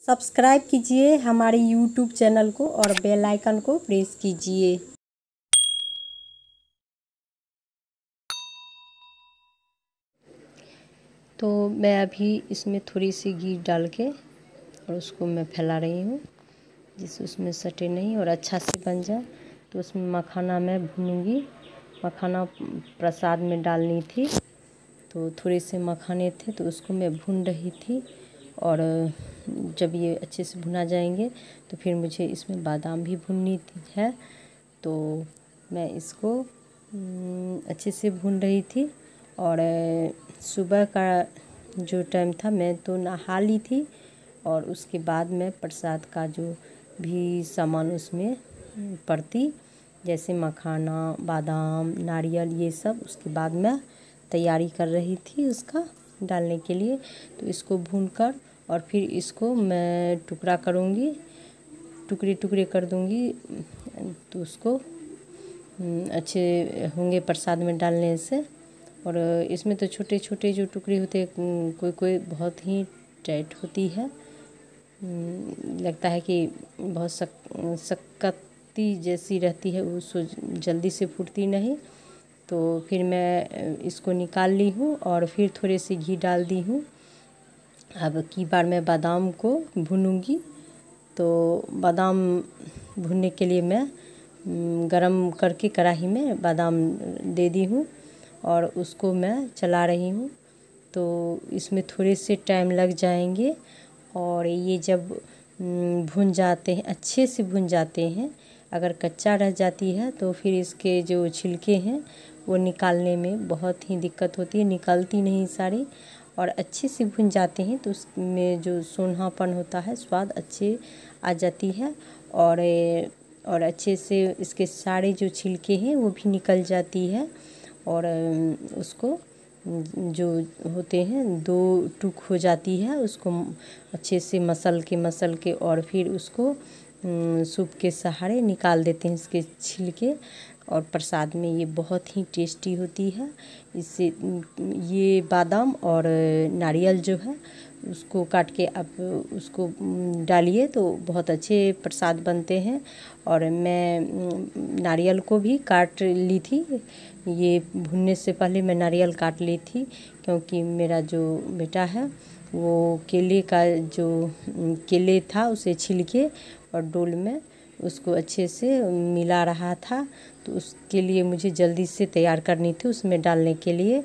Subscribe कीजिए हमारे YouTube channel को और बेल आइकन को प्रेस कीजिए। तो मैं अभी इसमें थोड़ी सी घी डाल के और उसको मैं फैला रही हूँ जिससे उसमें सटे नहीं और अच्छा से बन जाए। तो उसमें मखाना मैं भूनूंगी। मखाना प्रसाद में डालनी थी, तो थोड़े से मखाने थे तो उसको मैं भून रही थी। और जब ये अच्छे से भुना जाएंगे तो फिर मुझे इसमें बादाम भी भूननी है। तो मैं इसको अच्छे से भून रही थी। और सुबह का जो टाइम था मैं तो नहा ली थी और उसके बाद मैं प्रसाद का जो भी सामान उसमें पड़ती, जैसे मखाना, बादाम, नारियल, ये सब उसके बाद मैं तैयारी कर रही थी उसका डालने के लिए। तो इसको भूनकर और फिर इसको मैं टुकड़ा करूँगी, टुकड़े टुकड़े कर दूँगी। तो उसको अच्छे होंगे प्रसाद में डालने से। और इसमें तो छोटे छोटे जो टुकड़े होते कोई कोई बहुत ही टाइट होती है, लगता है कि बहुत शक्कती जैसी रहती है, उसको जल्दी से फूटती नहीं। तो फिर मैं इसको निकाल ली हूँ और फिर थोड़े से घी डाल दी हूँ। अब की बार मैं बादाम को भूनूंगी। तो बादाम भूनने के लिए मैं गरम करके कढ़ाई में बादाम दे दी हूँ और उसको मैं चला रही हूँ। तो इसमें थोड़े से टाइम लग जाएंगे और ये जब भुन जाते हैं, अच्छे से भुन जाते हैं, अगर कच्चा रह जाती है तो फिर इसके जो छिलके हैं वो निकालने में बहुत ही दिक्कत होती है, निकलती नहीं सारी। और अच्छे से भुन जाते हैं तो उसमें जो सोंधापन होता है, स्वाद अच्छे आ जाती है। और अच्छे से इसके सारे जो छिलके हैं वो भी निकल जाती है। और उसको जो होते हैं दो टुक हो जाती है, उसको अच्छे से मसल के और फिर उसको सूप के सहारे निकाल देते हैं इसके छिलके। और प्रसाद में ये बहुत ही टेस्टी होती है। इससे ये बादाम और नारियल जो है उसको काट के आप उसको डालिए तो बहुत अच्छे प्रसाद बनते हैं। और मैं नारियल को भी काट ली थी, ये भुनने से पहले मैं नारियल काट ली थी, क्योंकि मेरा जो बेटा है वो केले का जो केले था उसे छिलके और डोल में उसको अच्छे से मिला रहा था। तो उसके लिए मुझे जल्दी से तैयार करनी थी उसमें डालने के लिए।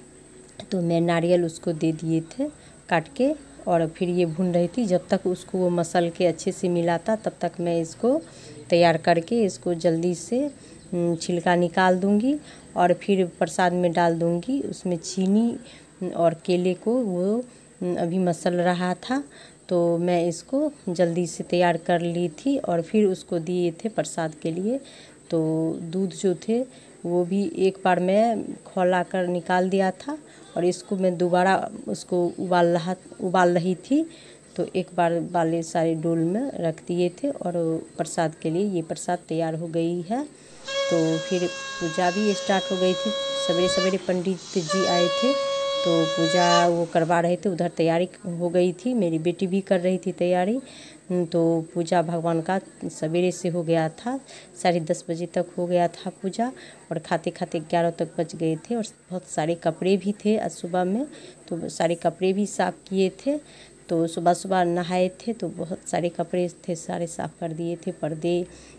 तो मैं नारियल उसको दे दिए थे काट के और फिर ये भून रही थी। जब तक उसको वो मसल के अच्छे से मिलाता तब तक मैं इसको तैयार करके इसको जल्दी से छिलका निकाल दूंगी और फिर प्रसाद में डाल दूंगी। उसमें चीनी और केले को वो अभी मसल रहा था, तो मैं इसको जल्दी से तैयार कर ली थी और फिर उसको दिए थे प्रसाद के लिए। तो दूध जो थे वो भी एक बार मैं खौला कर निकाल दिया था और इसको मैं दोबारा उसको उबाल रही थी। तो एक बार वाले सारे डोल में रख दिए थे और प्रसाद के लिए ये प्रसाद तैयार हो गई है। तो फिर पूजा भी स्टार्ट हो गई थी। सवेरे सवेरे पंडित जी आए थे तो पूजा वो करवा रहे थे, उधर तैयारी हो गई थी, मेरी बेटी भी कर रही थी तैयारी। तो पूजा भगवान का सवेरे से हो गया था, 10:30 बजे तक हो गया था पूजा और खाते खाते 11 तक बज गए थे। और बहुत सारे कपड़े भी थे आज सुबह में, तो सारे कपड़े भी साफ़ किए थे। तो सुबह सुबह नहाए थे तो बहुत सारे कपड़े थे, सारे साफ़ कर दिए थे, पर्दे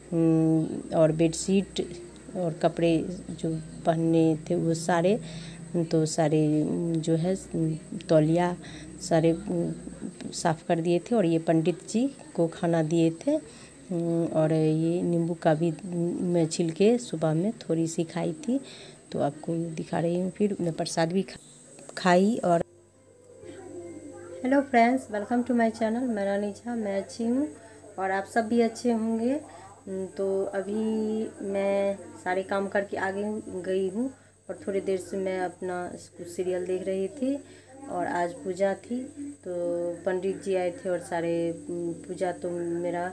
और बेडशीट और कपड़े जो पहनने थे वो सारे, तो सारे जो है तौलिया सारे साफ़ कर दिए थे। और ये पंडित जी को खाना दिए थे। और ये नींबू का भी मैं छिलके सुबह में थोड़ी सी खाई थी, तो आपको दिखा रही हूँ। फिर मैं प्रसाद भी खाई। और hello friends, welcome to my channel. मैं रानी झा, मैं अच्छी हूँ और आप सब भी अच्छे होंगे। तो अभी मैं सारे काम करके आगे गई हूँ और थोड़ी देर से मैं अपना कुछ सीरियल देख रही थी। और आज पूजा थी तो पंडित जी आए थे और सारे पूजा तो मेरा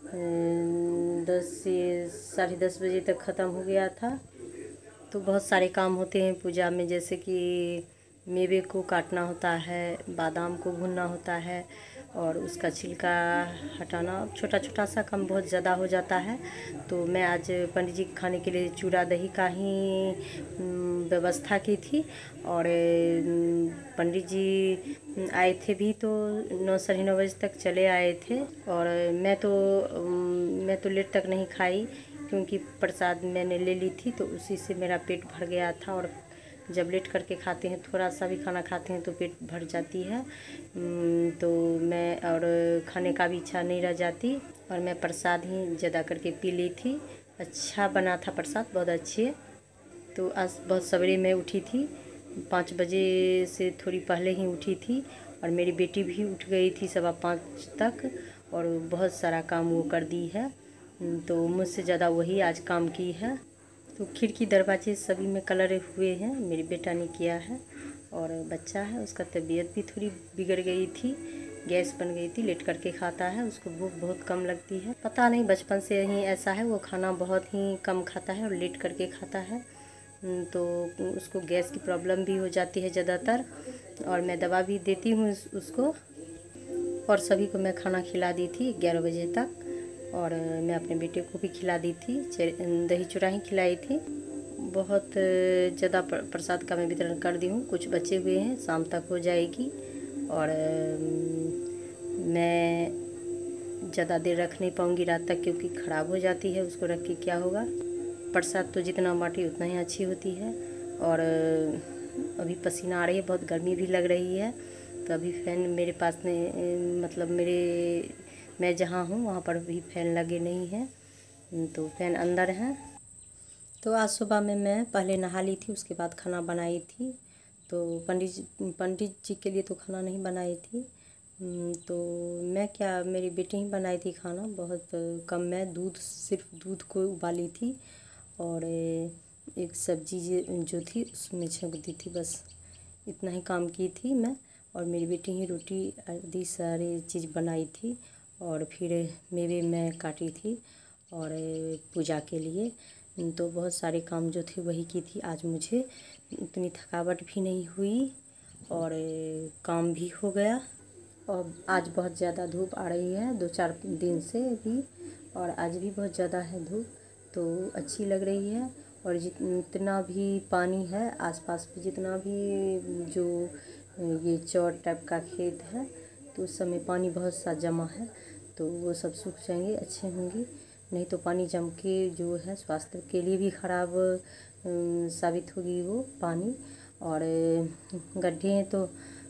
10 से 10:30 बजे तक ख़त्म हो गया था। तो बहुत सारे काम होते हैं पूजा में, जैसे कि मेवे को काटना होता है, बादाम को भूनना होता है और उसका छिलका हटाना। छोटा छोटा सा काम बहुत ज़्यादा हो जाता है। तो मैं आज पंडित जी के खाने के लिए चूड़ा दही का ही व्यवस्था की थी। और पंडित जी आए थे भी तो 9 साढ़े 9 बजे तक चले आए थे। और मैं तो लेट तक नहीं खाई, क्योंकि प्रसाद मैंने ले ली थी तो उसी से मेरा पेट भर गया था। और जब लेट करके खाते हैं, थोड़ा सा भी खाना खाते हैं तो पेट भर जाती है। तो मैं और खाने का भी इच्छा नहीं रह जाती। और मैं प्रसाद ही ज़्यादा करके पी ली थी। अच्छा बना था प्रसाद, बहुत अच्छे। तो आज बहुत सवेरे मैं उठी थी, 5 बजे से थोड़ी पहले ही उठी थी। और मेरी बेटी भी उठ गई थी 4:15 तक, और बहुत सारा काम वो कर दी है। तो मुझसे ज़्यादा वही आज काम की है। तो खिड़की दरवाजे सभी में कलर हुए हैं, मेरी बेटा ने किया है। और बच्चा है, उसका तबीयत भी थोड़ी बिगड़ गई थी, गैस बन गई थी, लेट करके खाता है, उसको भूख बहुत कम लगती है। पता नहीं बचपन से ही ऐसा है, वो खाना बहुत ही कम खाता है और लेट करके खाता है। तो उसको गैस की प्रॉब्लम भी हो जाती है ज़्यादातर। और मैं दवा भी देती हूँ उसको। और सभी को मैं खाना खिला दी थी 11 बजे तक। और मैं अपने बेटे को भी खिला दी थी, दही चूड़ा ही खिलाई थी। बहुत ज़्यादा प्रसाद का मैं वितरण कर दी हूँ, कुछ बचे हुए हैं, शाम तक हो जाएगी। और मैं ज़्यादा देर रख नहीं पाऊँगी रात तक, क्योंकि ख़राब हो जाती है, उसको रख के क्या होगा। प्रसाद तो जितना बाटी उतना ही अच्छी होती है। और अभी पसीना आ रही है, बहुत गर्मी भी लग रही है। तो अभी फ़ैन मेरे पास नहीं, मतलब मैं जहाँ हूँ वहाँ पर भी फ़ैन लगे नहीं हैं, तो फ़ैन अंदर है। तो आज सुबह में मैं पहले नहा ली थी, उसके बाद खाना बनाई थी। तो पंडित जी के लिए तो खाना नहीं बनाई थी। तो मैं क्या, मेरी बेटी ही बनाई थी खाना, बहुत कम। मैं सिर्फ दूध को उबाली थी और एक सब्जी जो थी उसमें छौंक दी थी, बस इतना ही काम की थी मैं। और मेरी बेटी ही रोटी आदि सारी चीज़ बनाई थी। और फिर मेवे मैं काटी थी और पूजा के लिए। तो बहुत सारे काम जो थे वही की थी। आज मुझे इतनी थकावट भी नहीं हुई और काम भी हो गया। और आज बहुत ज़्यादा धूप आ रही है 2-4 दिन से भी, और आज भी बहुत ज़्यादा है धूप, तो अच्छी लग रही है। और जितना भी पानी है आसपास में, जितना भी जो ये चौर टाइप का खेत है, तो उस समय पानी बहुत सा जमा है, तो वो सब सूख जाएंगे, अच्छे होंगे। नहीं तो पानी जम के जो है स्वास्थ्य के लिए भी ख़राब साबित होगी वो पानी। और गड्ढे हैं तो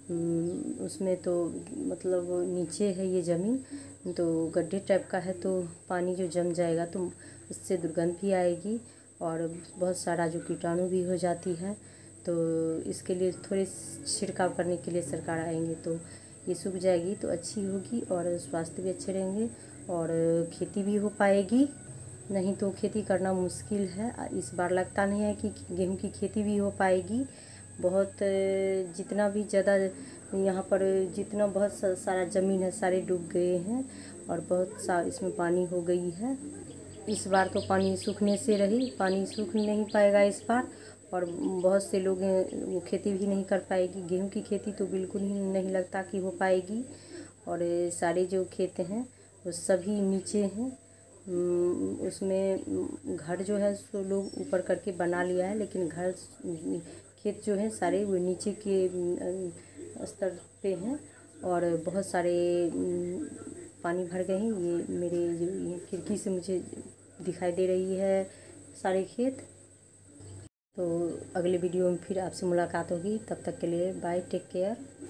उसमें तो मतलब नीचे है ये ज़मीन, तो गड्ढे टाइप का है, तो पानी जो जम जाएगा तो उससे दुर्गंध भी आएगी और बहुत सारा जो कीटाणु भी हो जाती है। तो इसके लिए थोड़े छिड़काव करने के लिए सरकार आएंगे, तो ये सूख जाएगी तो अच्छी होगी और स्वास्थ्य भी अच्छे रहेंगे और खेती भी हो पाएगी। नहीं तो खेती करना मुश्किल है। इस बार लगता नहीं है कि गेहूं की खेती भी हो पाएगी। बहुत जितना भी ज़्यादा यहाँ पर जितना बहुत सारा ज़मीन है सारे डूब गए हैं और बहुत सा इसमें पानी हो गई है। इस बार तो पानी सूखने से रही, पानी सूख नहीं पाएगा इस बार। और बहुत से लोग हैं वो खेती भी नहीं कर पाएगी। गेहूं की खेती तो बिल्कुल ही नहीं लगता कि हो पाएगी। और सारे जो खेत हैं वो सभी नीचे हैं। उसमें घर जो है सो लोग ऊपर करके बना लिया है, लेकिन घर खेत जो है सारे वो नीचे के स्तर पे हैं और बहुत सारे पानी भर गए हैं। ये मेरे जो ये खिड़की से मुझे दिखाई दे रही है सारे खेत। तो अगले वीडियो में फिर आपसे मुलाकात होगी, तब तक के लिए बाय, टेक केयर।